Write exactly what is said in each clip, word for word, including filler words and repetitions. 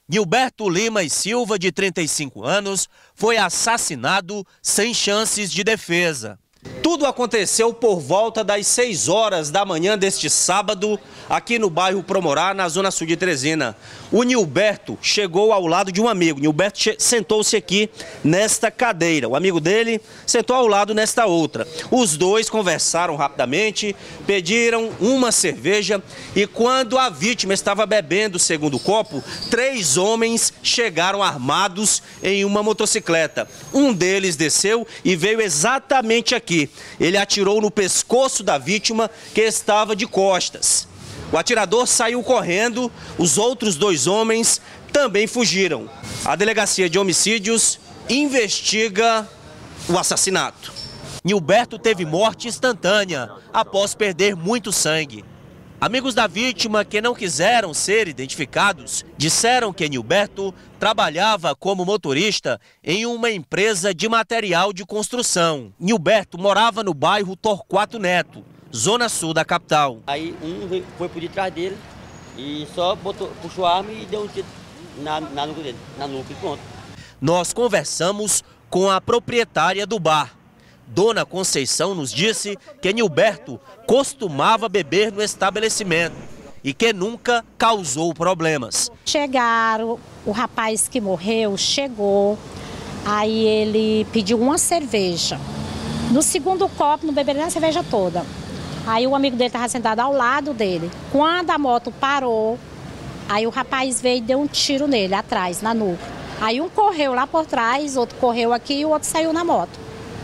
Nilberto Lima e Silva, de trinta e cinco anos, foi assassinado sem chances de defesa. Tudo aconteceu por volta das seis horas da manhã deste sábado, aqui no bairro Promorá, na zona sul de Teresina. O Nilberto chegou ao lado de um amigo. Nilberto sentou-se aqui nesta cadeira. O amigo dele sentou ao lado nesta outra. Os dois conversaram rapidamente, pediram uma cerveja e quando a vítima estava bebendo o segundo copo, três homens chegaram armados em uma motocicleta. Um deles desceu e veio exatamente aqui. Ele atirou no pescoço da vítima, que estava de costas. O atirador saiu correndo, os outros dois homens também fugiram. A Delegacia de Homicídios investiga o assassinato. Nilberto teve morte instantânea após perder muito sangue. Amigos da vítima, que não quiseram ser identificados, disseram que Nilberto trabalhava como motorista em uma empresa de material de construção. Nilberto morava no bairro Torquato Neto, zona sul da capital. Aí um foi por detrás dele e só botou, puxou a arma e deu um tiro na, na nuca dele, na nuca e pronto. Nós conversamos com a proprietária do bar. Dona Conceição nos disse que Nilberto costumava beber no estabelecimento e que nunca causou problemas. Chegaram, o rapaz que morreu chegou, aí ele pediu uma cerveja. No segundo copo, não beberia a cerveja toda. Aí o amigo dele estava sentado ao lado dele. Quando a moto parou, aí o rapaz veio e deu um tiro nele, atrás, na nuca. Aí um correu lá por trás, outro correu aqui e o outro saiu na moto.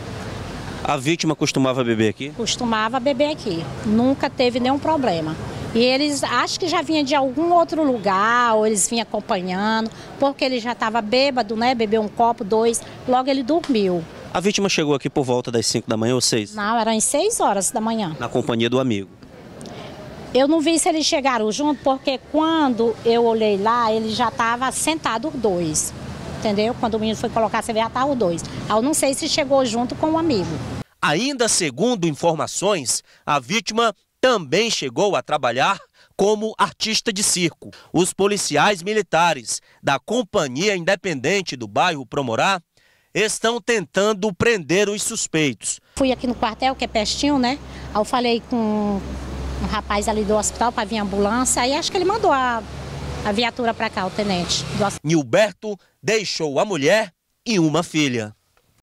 A vítima costumava beber aqui? Costumava beber aqui, nunca teve nenhum problema. E eles, acho que já vinha de algum outro lugar, ou eles vinham acompanhando, porque ele já estava bêbado, né? Bebeu um copo, dois, logo ele dormiu. A vítima chegou aqui por volta das cinco da manhã ou seis? Não, eram seis horas da manhã. Na companhia do amigo? Eu não vi se eles chegaram junto, porque quando eu olhei lá, ele já estava sentado os dois. Entendeu? Quando o menino foi colocar a cerveja, já estavam os dois. Eu não sei se chegou junto com o amigo. Ainda segundo informações, a vítima também chegou a trabalhar como artista de circo. Os policiais militares da Companhia Independente do bairro Promorá estão tentando prender os suspeitos. Fui aqui no quartel, que é pertinho, né? Aí eu falei com um rapaz ali do hospital para vir a ambulância, aí acho que ele mandou a, a viatura para cá, o tenente. Do... Nilberto deixou a mulher e uma filha.